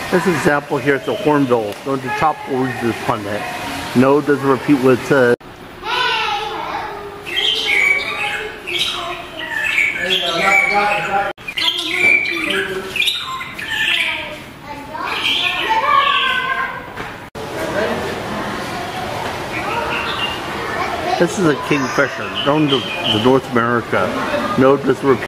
This example here is the hornbill. Don't to chop words this pundit. No, doesn't repeat what it says. This is a kingfisher, known to North America. No, doesn't repeat.